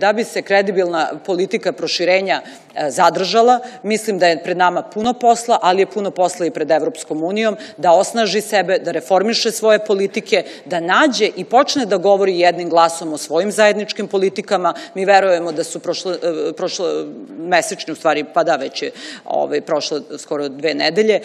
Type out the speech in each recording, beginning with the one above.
da bi se kredibilna politika proširenja zadržala. Mislim da je pred nama puno posla, ali je puno posla i pred Evropskom unijom, da osnaži sebe, da reformiše svoje politike, da nađe i počne da govori jednim glasom o svojim zajedničkim politikama. Mi verujemo da su prošlomesečni, u stvari, pa da, već je prošlo skoro 2 nedelje,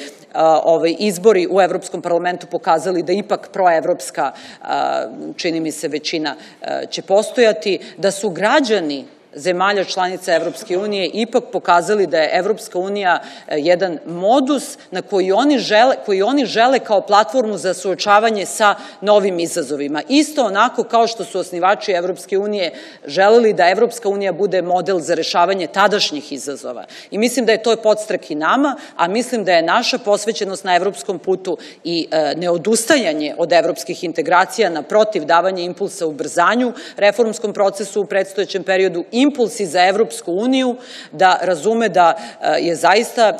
izbori u Evropskom parlamentu pokazali da ipak proevropska, čini mi se, većina će postojati, da su građani zemalja članica Evropske unije ipak pokazali da je Evropska unija jedan modus na koji oni žele kao platformu za suočavanje sa novim izazovima. Isto onako kao što su osnivači Evropske unije želeli da Evropska unija bude model za rešavanje tadašnjih izazova. I mislim da je to podstrek i nama, a mislim da je naša posvećenost na evropskom putu i neodustajanje od evropskih integracija, naprotiv, davanje impulsa ubrzanju reformskom procesu u predstojećem periodu, impulsi za Evropsku uniju da razume da je zaista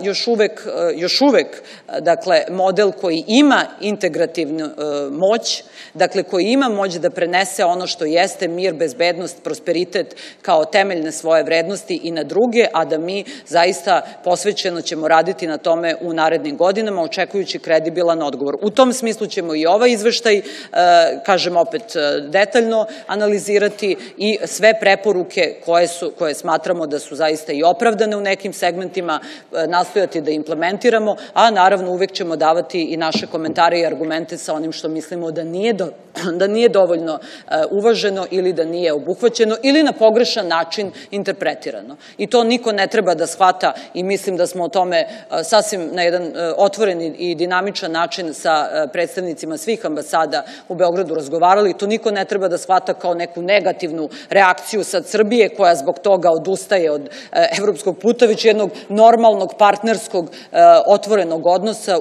još uvek model koji ima integrativnu moć, dakle koji ima moć da prenese ono što jeste mir, bezbednost, prosperitet kao temeljne svoje vrednosti i na druge, a da mi zaista posvećeno ćemo raditi na tome u narednim godinama, očekujući kredibilan odgovor. U tom smislu ćemo i ovaj izveštaj, kažem opet, detaljno analizirati i sve preporuke koje smatramo da su zaista i opravdane u nekim segmentima, nastojati da implementiramo, a naravno uvek ćemo davati i naše komentare i argumente sa onim što mislimo da nije dovoljno uvaženo ili da nije obuhvaćeno ili na pogrešan način interpretirano. I to niko ne treba da shvata i mislim da smo o tome sasvim na jedan otvoren i dinamičan način sa predstavnicima svih ambasada u Beogradu razgovarali. To niko ne treba da shvata kao neku negativnu reakciju sad Srbije koja zbog toga odustaje od evropskog puta, već jednog normalnog, partnerskog, otvorenog odnosa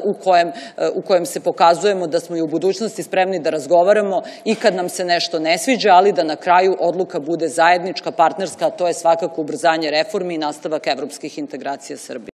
u kojem se pokazujemo da smo i u budućnosti spremni da razgovaramo i kad nam se nešto ne sviđa, ali da na kraju odluka bude zajednička, partnerska, a to je svakako ubrzanje reformi i nastavak evropskih integracija Srbije.